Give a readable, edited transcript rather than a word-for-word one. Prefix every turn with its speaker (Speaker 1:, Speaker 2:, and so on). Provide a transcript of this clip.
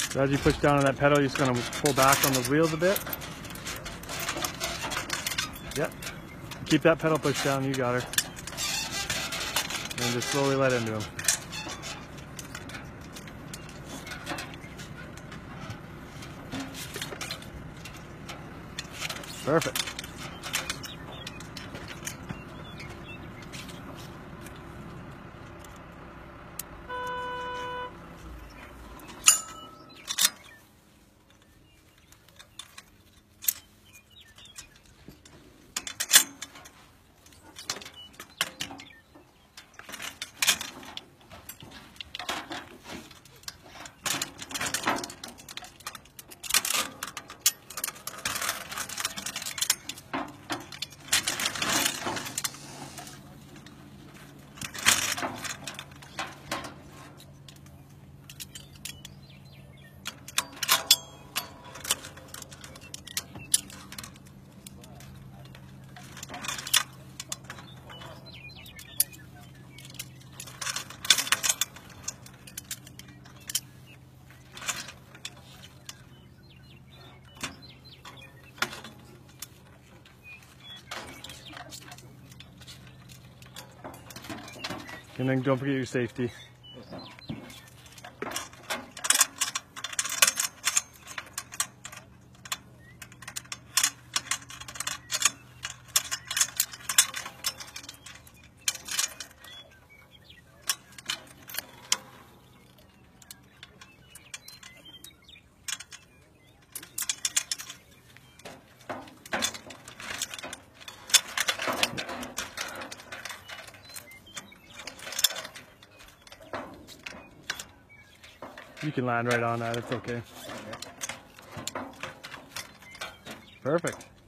Speaker 1: So as you push down on that pedal, you're just going to pull back on the wheels a bit. Yep. Keep that pedal pushed down, you got her. And just slowly let into them. Perfect. And then don't forget your safety. You can land right on that, it's okay. Perfect.